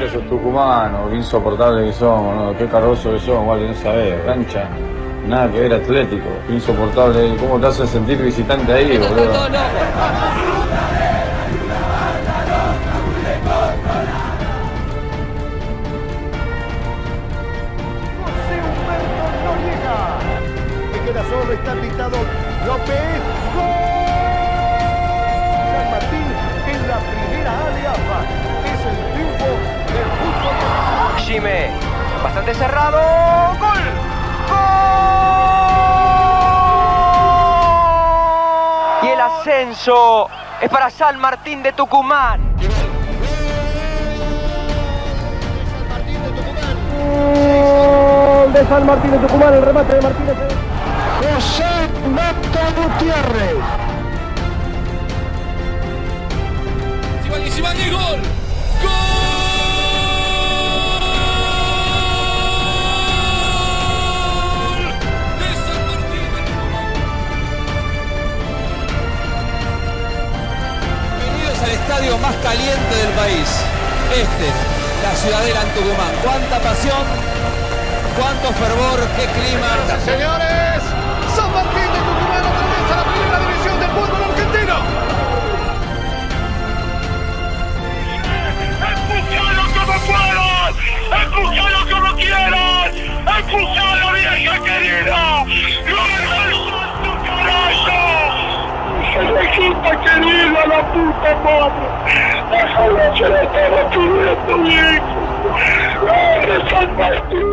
esos tucumanos, qué insoportables que somos, ¿no? Qué carroso que somos, igual que no sabés, cancha, nada que ver Atlético, qué insoportable, ¿cómo te hace sentir visitante ahí, boludo? Solo está pintado López. ¡Gol! San Martín en la primera A de AFA. Es el triunfo del fútbol. Jimé, bastante cerrado. ¡Gol! ¡Gol! Y el ascenso es para San Martín de Tucumán. Gol de San Martín de Tucumán, el remate de Martínez. José Neto Gutiérrez. Simaní, gol. ¡Gol! De San Martín de Tucumán. Bienvenidos al estadio más caliente del país. La Ciudadela en Tucumán. Cuánta pasión, cuánto fervor, qué clima. Señores, San Martín de Tucumán atraviesa la primera división del fútbol argentino. ¡Empujalo como puedas! ¡Empujalo como quieras! ¡Empujalo, vieja querida! ¡Gol del santo carajo! ¡Resulta querida la puta madre! ¡Déjalo que la estaba pidiendo, viejo! ¡Gol de San Martín!